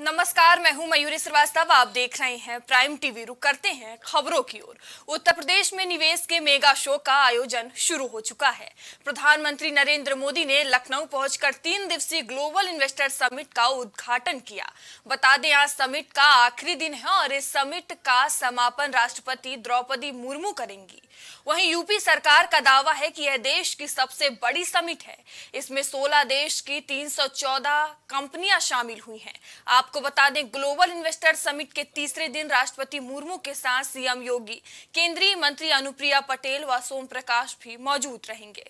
नमस्कार, मैं हूं मयूरी श्रीवास्तव। आप देख रहे हैं प्राइम टीवी। रुक करते हैं खबरों की ओर। उत्तर प्रदेश में निवेश के मेगा शो का आयोजन शुरू हो चुका है। प्रधानमंत्री नरेंद्र मोदी ने लखनऊ पहुंचकर 3 दिवसीय ग्लोबल इन्वेस्टर समिट का उद्घाटन किया। बता दें, आज समिट का आखिरी दिन है और इस समिट का समापन राष्ट्रपति द्रौपदी मुर्मू करेंगी। वहीं यूपी सरकार का दावा है कि यह देश की सबसे बड़ी समिट है। इसमें 16 देश की 314 कंपनियां शामिल हुई हैं। आपको बता दें, ग्लोबल इन्वेस्टर समिट के तीसरे दिन राष्ट्रपति मुर्मू के साथ सीएम योगी, केंद्रीय मंत्री अनुप्रिया पटेल व सोम प्रकाश भी मौजूद रहेंगे।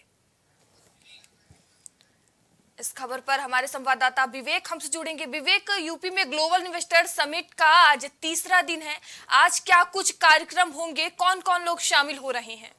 इस खबर पर हमारे संवाददाता विवेक हमसे जुड़ेंगे। विवेक, यूपी में ग्लोबल इन्वेस्टर समिट का आज तीसरा दिन है। आज क्या कुछ कार्यक्रम होंगे, कौन कौन लोग शामिल हो रहे हैं?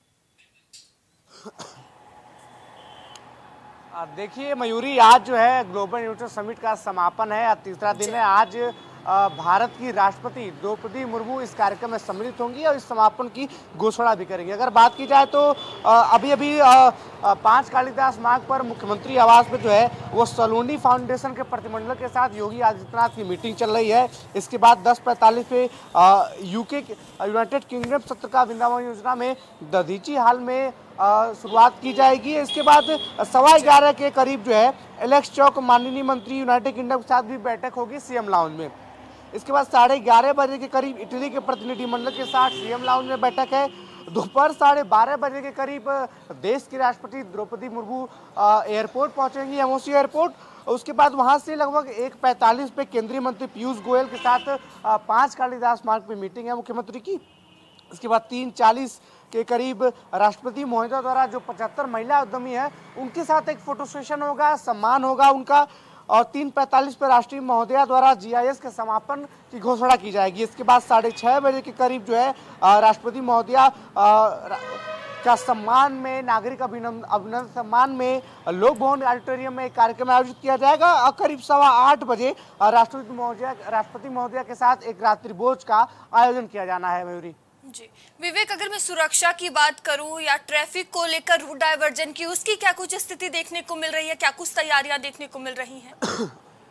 देखिए मयूरी, आज जो है ग्लोबल इन्वेस्टर समिट का समापन है, तीसरा दिन है। आज भारत की राष्ट्रपति द्रौपदी मुर्मू इस कार्यक्रम में सम्मिलित होंगी और इस समापन की घोषणा भी करेंगी। अगर बात की जाए तो अभी 5 कालिदास मार्ग पर मुख्यमंत्री आवास में जो है वो सलोनी फाउंडेशन के प्रतिनिधिमंडल के साथ योगी आदित्यनाथ की मीटिंग चल रही है। इसके बाद 10:45 पे यूके यूनाइटेड किंगडम सत्र का वृंदावन योजना में दधीची हाल में शुरुआत की जाएगी। इसके बाद 11:15 के करीब जो है एलेक्स चौक माननीय मंत्री यूनाइटेड किंगडम के साथ भी बैठक होगी सीएम लाउंज में। इसके बाद 11:30 बजे के करीब इटली के प्रतिनिधिमंडल के साथ सीएम लाउंज में बैठक है। दोपहर 12:30 बजे के करीब देश की राष्ट्रपति द्रौपदी मुर्मू एयरपोर्ट पहुंचेंगी, एमओसी एयरपोर्ट। उसके बाद वहां से लगभग 1:45 पे केंद्रीय मंत्री पीयूष गोयल के साथ 5 कालिदास मार्ग पे मीटिंग है मुख्यमंत्री की। इसके बाद 3:40 के करीब राष्ट्रपति महोदया द्वारा जो 75 महिला उद्यमी है उनके साथ एक फोटो सेशन होगा, सम्मान होगा उनका। और 3:45 पर राष्ट्रीय महोदया द्वारा जीआईएस के समापन की घोषणा की जाएगी। इसके बाद 6:30 बजे के करीब जो है राष्ट्रपति महोदया का सम्मान में, नागरिक अभिनंदन सम्मान में लोक भवन ऑडिटोरियम में एक कार्यक्रम आयोजित किया जाएगा। और करीब 8:15 बजे राष्ट्रपति महोदया के साथ एक रात्रि भोज का आयोजन किया जाना है। मयूरी जी विवेक, अगर मैं सुरक्षा की बात करूं या ट्रैफिक को लेकर रूट डायवर्जन की, उसकी क्या कुछ स्थिति देखने को मिल रही है? क्या कुछ तैयारियां देखने को मिल रही हैं?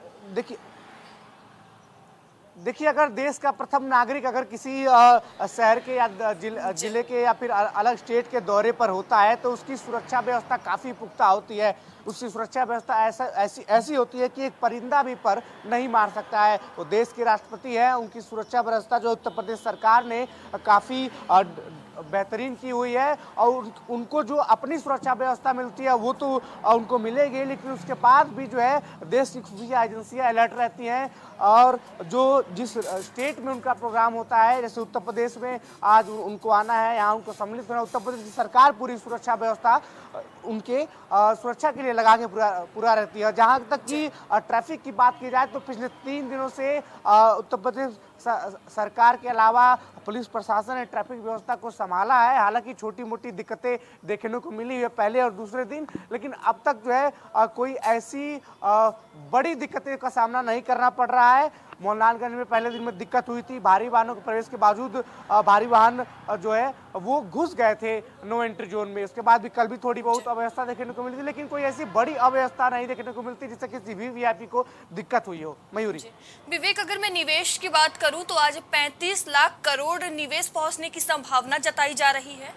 देखिए, अगर देश का प्रथम नागरिक अगर किसी शहर के या जिले के या फिर अलग स्टेट के दौरे पर होता है तो उसकी सुरक्षा व्यवस्था काफ़ी पुख्ता होती है। उसकी सुरक्षा व्यवस्था ऐसी होती है कि एक परिंदा भी पर नहीं मार सकता है। वो देश के राष्ट्रपति हैं, उनकी सुरक्षा व्यवस्था जो उत्तर प्रदेश सरकार ने काफ़ी बेहतरीन की हुई है। और उनको जो अपनी सुरक्षा व्यवस्था मिलती है वो तो उनको मिलेगी, लेकिन उसके बाद भी जो है देश की खुफिया एजेंसियां अलर्ट रहती हैं। और जो जिस स्टेट में उनका प्रोग्राम होता है, जैसे उत्तर प्रदेश में आज उनको आना है, यहाँ उनको सम्मिलित होना, उत्तर प्रदेश की सरकार पूरी सुरक्षा व्यवस्था उनके सुरक्षा के लिए लगा के पूरा रहती है। जहाँ तक कि ट्रैफिक की बात की जाए तो पिछले 3 दिनों से उत्तर प्रदेश सरकार के अलावा पुलिस प्रशासन ने ट्रैफिक व्यवस्था को संभाला है। हालांकि छोटी मोटी दिक्कतें देखने को मिली है पहले और दूसरे दिन, लेकिन अब तक जो है कोई ऐसी बड़ी दिक्कतें का सामना नहीं करना पड़ रहा है। मोहनलालगंज में पहले दिन में दिक्कत हुई थी, भारी वाहनों के प्रवेश के बावजूद भारी वाहन जो है वो घुस गए थे नो एंट्री जोन में। उसके बाद भी कल भी थोड़ी बहुत अव्यवस्था देखने को मिली थी, लेकिन कोई ऐसी बड़ी अव्यवस्था नहीं देखने को मिलती जिससे किसी भी वीआईपी को दिक्कत हुई हो। मयूरी विवेक, अगर मैं निवेश की बात करूं तो आज 35 लाख करोड़ निवेश पहुंचने की संभावना जताई जा रही है।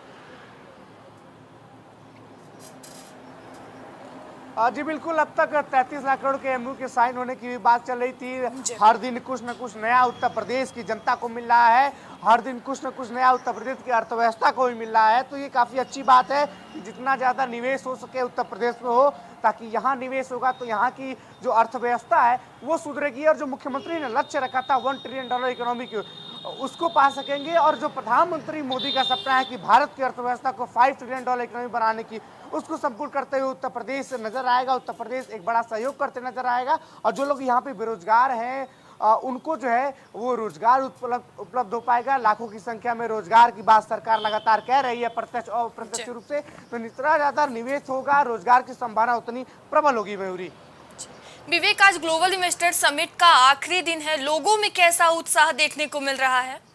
जी बिल्कुल, अब तक 33 लाख करोड़ के एमओयू के साइन होने की भी बात चल रही थी। हर दिन कुछ न कुछ नया उत्तर प्रदेश की जनता को मिल रहा है, हर दिन कुछ न कुछ नया उत्तर प्रदेश की अर्थव्यवस्था को भी मिल रहा है। तो ये काफ़ी अच्छी बात है कि जितना ज़्यादा निवेश हो सके उत्तर प्रदेश में हो, ताकि यहाँ निवेश होगा तो यहाँ की जो अर्थव्यवस्था है वो सुधरेगी। और जो मुख्यमंत्री ने लक्ष्य रखा था $1 ट्रिलियन इकोनॉमी की, उसको पा सकेंगे। और जो प्रधानमंत्री मोदी का सपना है कि भारत की अर्थव्यवस्था को $5 ट्रिलियन इकोनॉमी बनाने की, उसको संपूर्ण करते हुए उत्तर प्रदेश नजर आएगा। उत्तर प्रदेश एक बड़ा सहयोग करते नजर आएगा। और जो लोग यहाँ पे बेरोजगार हैं उनको जो है वो रोजगार उपलब्ध हो पाएगा। लाखों की संख्या में रोजगार की बात सरकार लगातार कह रही है, प्रत्यक्ष और अप्रत्यक्ष रूप से। तो जितना ज्यादा निवेश होगा, रोजगार की संभावना उतनी प्रबल होगी। मयूरी विवेक, आज ग्लोबल इन्वेस्टर समिट का आखिरी दिन है, लोगों में कैसा उत्साह देखने को मिल रहा है?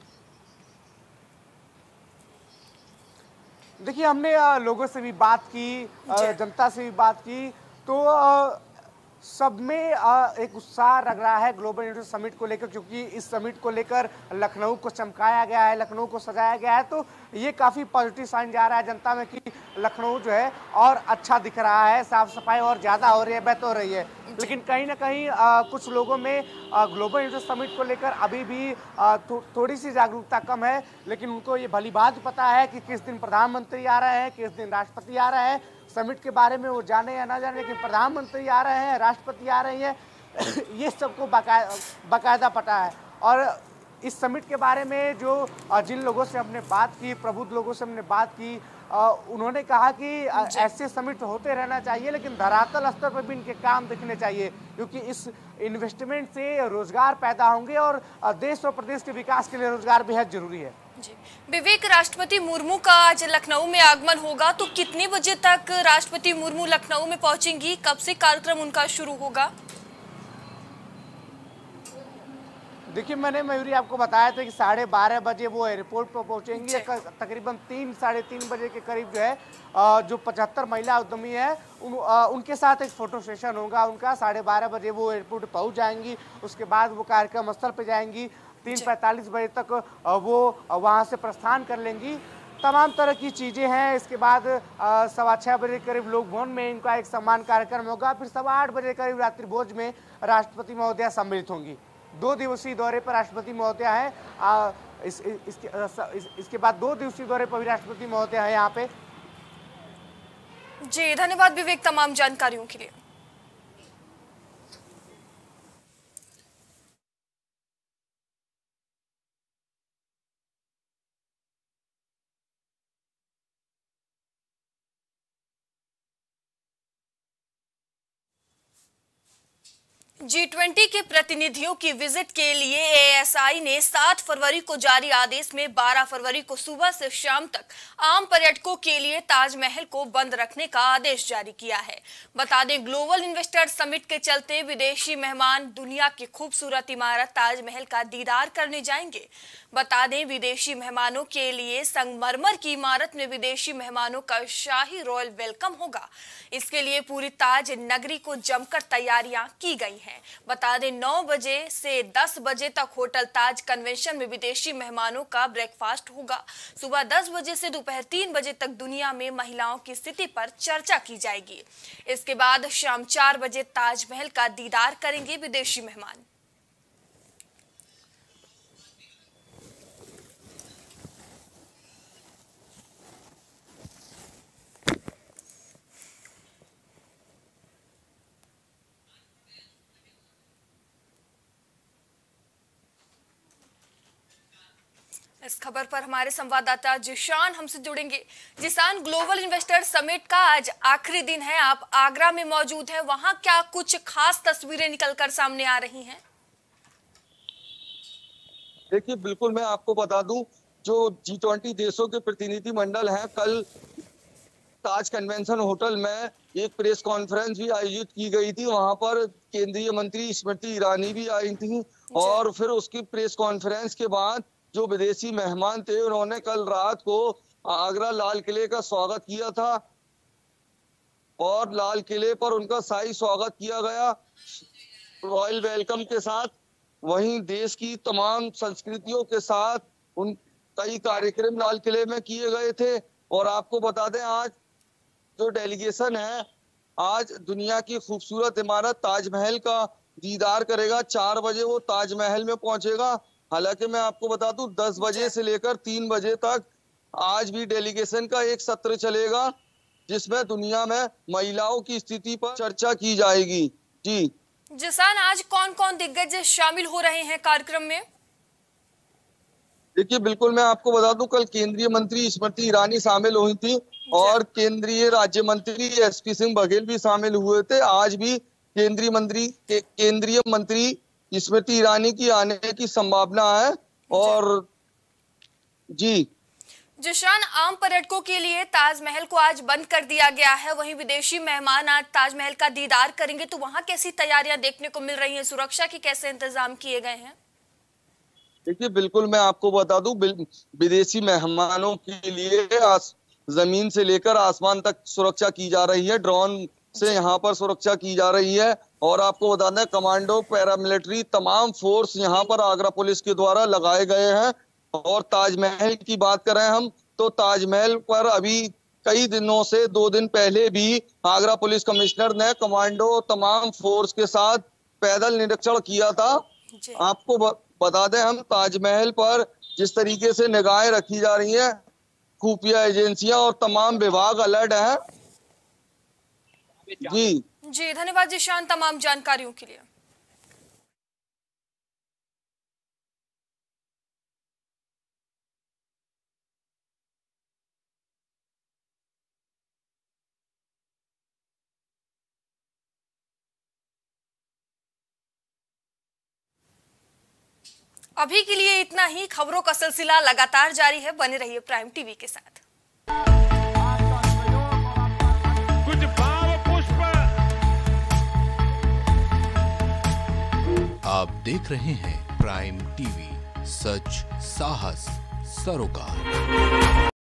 देखिए, हमने लोगों से भी बात की, जनता से भी बात की, तो सब में एक उत्साह लग रहा है ग्लोबल इन्वेस्टर समिट को लेकर, क्योंकि इस समिट को लेकर लखनऊ को चमकाया गया है, लखनऊ को सजाया गया है। तो ये काफ़ी पॉजिटिव साइन जा रहा है जनता में कि लखनऊ जो है और अच्छा दिख रहा है, साफ सफाई और ज़्यादा हो रही है, बेहतर हो रही है। लेकिन कहीं ना कहीं कुछ लोगों में ग्लोबल इन्वेस्टर समिट को लेकर अभी भी थोड़ी सी जागरूकता कम है। लेकिन उनको ये भली बात पता है कि किस दिन प्रधानमंत्री आ रहे हैं, किस दिन राष्ट्रपति आ रहे हैं। समिट के बारे में वो जाने या ना जाने, लेकिन प्रधानमंत्री आ रहे हैं, राष्ट्रपति आ रही हैं ये सबको बाकायदा पता है। और इस समिट के बारे में जो जिन लोगों से हमने बात की, प्रबुद्ध लोगों से हमने बात की, उन्होंने कहा कि ऐसे समिट होते रहना चाहिए, लेकिन धरातल स्तर पर भी इनके काम दिखने चाहिए, क्योंकि इस इन्वेस्टमेंट से रोजगार पैदा होंगे और देश और प्रदेश के विकास के लिए रोजगार बेहद जरूरी है। जी विवेक, राष्ट्रपति मुर्मू का आज लखनऊ में आगमन होगा, तो कितने बजे तक राष्ट्रपति मुर्मू लखनऊ में पहुंचेंगी? कब से कार्यक्रम उनका शुरू होगा? देखिए, मैंने मयूरी आपको बताया था कि 12:30 बजे वो एयरपोर्ट पर पहुंचेंगी। तकरीबन 3 साढ़े 3 बजे के करीब जो है जो 75 महिला उद्यमी है उनके साथ एक फोटो सेशन होगा उनका। 12:30 बजे वो एयरपोर्ट पहुंच जाएंगी। उसके बाद वो कार्यक्रम स्थल पर जाएंगी। 3:45 बजे तक वो वहां से प्रस्थान कर लेंगी। तमाम तरह की चीज़ें हैं। इसके बाद 6:15 बजे करीब लोक भवन में इनका एक सम्मान कार्यक्रम होगा। फिर 8:15 बजे करीब रात्रि भोज में राष्ट्रपति महोदया सम्मिलित होंगी। 2 दिवसीय दौरे पर राष्ट्रपति महोदया है। इसके बाद 2 दिवसीय दौरे पर भी राष्ट्रपति महोदया है यहाँ पे। जी धन्यवाद विवेक तमाम जानकारियों के लिए। G20 के प्रतिनिधियों की विजिट के लिए एएसआई ने 7 फरवरी को जारी आदेश में 12 फरवरी को सुबह से शाम तक आम पर्यटकों के लिए ताजमहल को बंद रखने का आदेश जारी किया है। बता दें, ग्लोबल इन्वेस्टर समिट के चलते विदेशी मेहमान दुनिया की खूबसूरत इमारत ताजमहल का दीदार करने जाएंगे। बता दें, विदेशी मेहमानों के लिए संगमरमर की इमारत में विदेशी मेहमानों का शाही रॉयल वेलकम होगा। इसके लिए पूरी ताज नगरी को जमकर तैयारियां की गई हैं। बता दें, 9 बजे से 10 बजे तक होटल ताज कन्वेंशन में विदेशी मेहमानों का ब्रेकफास्ट होगा। सुबह 10 बजे से दोपहर 3 बजे तक दुनिया में महिलाओं की स्थिति पर चर्चा की जाएगी। इसके बाद शाम 4 बजे ताजमहल का दीदार करेंगे विदेशी मेहमान। इस खबर पर हमारे संवाददाता जिशान हमसे जुड़ेंगे। जिशान, ग्लोबल इन्वेस्टर समिट का आज आखिरी दिन है, आप आगरा में मौजूद हैं, वहां क्या कुछ खास तस्वीरें निकलकर सामने आ रही हैं? देखिए, बिल्कुल मैं आपको बता दूं, जो G20 देशों के प्रतिनिधि मंडल हैं, कल ताज कन्वेंशन होटल में एक प्रेस कॉन्फ्रेंस भी आयोजित की गई थी। वहां पर केंद्रीय मंत्री स्मृति ईरानी भी आई थी और फिर उसकी प्रेस कॉन्फ्रेंस के बाद जो विदेशी मेहमान थे उन्होंने कल रात को आगरा लाल किले का स्वागत किया था और लाल किले पर उनका शाही स्वागत किया गया रॉयल वेलकम के साथ। वहीं देश की तमाम संस्कृतियों के साथ उन कई कार्यक्रम लाल किले में किए गए थे। और आपको बता दें, आज जो डेलीगेशन है आज दुनिया की खूबसूरत इमारत ताजमहल का दीदार करेगा। 4 बजे वो ताजमहल में पहुंचेगा। हालांकि मैं आपको बता दूं, 10 बजे से लेकर 3 बजे तक आज भी डेलीगेशन का एक सत्र चलेगा जिसमें दुनिया में महिलाओं की स्थिति पर चर्चा की जाएगी। जी जिशान, आज कौन कौन दिग्गज शामिल हो रहे हैं कार्यक्रम में? देखिए, बिल्कुल मैं आपको बता दूं, कल केंद्रीय मंत्री स्मृति ईरानी शामिल हुई थी और केंद्रीय राज्य मंत्री SP सिंह बघेल भी शामिल हुए थे। आज भी केंद्रीय मंत्री स्मृति ईरानी की आने की संभावना है। और जी जिशान, आम पर्यटकों के लिए ताजमहल को आज बंद कर दिया गया है, वहीं विदेशी मेहमान आज ताजमहल का दीदार करेंगे, तो वहां कैसी तैयारियां देखने को मिल रही हैं? सुरक्षा के कैसे इंतजाम किए गए हैं? देखिए, बिल्कुल मैं आपको बता दूं, विदेशी मेहमानों के लिए जमीन से लेकर आसमान तक सुरक्षा की जा रही है। ड्रोन से यहाँ पर सुरक्षा की जा रही है और आपको बता दें कमांडो, पैरामिलिट्री तमाम फोर्स यहाँ पर आगरा पुलिस के द्वारा लगाए गए हैं। और ताजमहल की बात करें हम तो ताजमहल पर अभी कई दिनों से 2 दिन पहले भी आगरा पुलिस कमिश्नर ने कमांडो तमाम फोर्स के साथ पैदल निरीक्षण किया था। आपको बता दें हम ताजमहल पर जिस तरीके से निगाहें रखी जा रही हैं, खुफिया एजेंसियां और तमाम विभाग अलर्ट हैं। जी धन्यवाद जिशान तमाम जानकारियों के लिए। अभी के लिए इतना ही। खबरों का सिलसिला लगातार जारी है, बने रहिए प्राइम टीवी के साथ। कुछ भाव पुष्प। आप देख रहे हैं प्राइम टीवी, सच साहस सरोकार।